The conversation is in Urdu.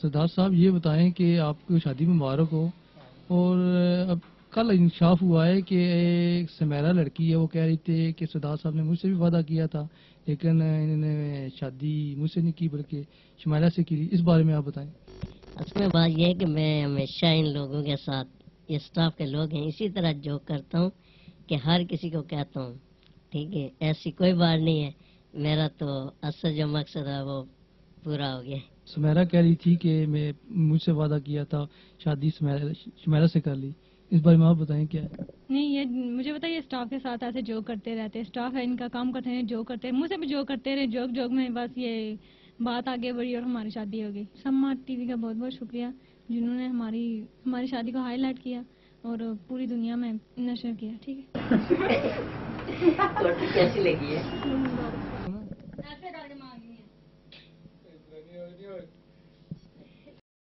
سردار صاحب یہ بتائیں کہ آپ کو شادی مبارک ہو، اور اب کل انکشاف ہوا ہے کہ ایک سمیرا لڑکی ہے، وہ کہہ رہی تھی کہ سردار صاحب نے مجھ سے بھی وعدہ کیا تھا لیکن انہوں نے شادی مجھ سے نہیں کی بلکہ شمیرا سے کی۔ اس بارے میں آپ بتائیں۔ اصل میں بات یہ ہے کہ میں ہمیشہ ان لوگوں کے ساتھ، یہ اسٹاف کے لوگ ہیں، اسی طرح جو کرتا ہوں کہ ہر کسی کو کہتا ہوں، ٹھیک ہے، ایسی کوئی بات نہیں ہے، میرا تو اصل جو مقصد ہے وہ پورا ہو گیا۔ سمیرا کہہ رہی تھی کہ میں مجھ سے وعدہ کیا تھا، شادی سمیرا سے کر لی۔ اس بارے میں آپ بتائیں کیا ہے؟ نہیں، یہ مجھے پتا ہے، اسٹاف کے ساتھ ایسے جو کرتے رہتے، اسٹاف ہے ان کا کام کرتے ہیں، جو کرتے ہیں مجھ سے بھی جو کرتے رہے، جوک میں بس یہ بات آگے بڑھی اور ہماری شادی ہو گئی۔ سماعت ٹی وی کا بہت بہت شکریہ جنہوں نے ہماری شادی کو ہائی لائٹ کیا اور پوری دنیا میں نشر کیا۔ ٹھیک ہے، کیسی لگی ہے؟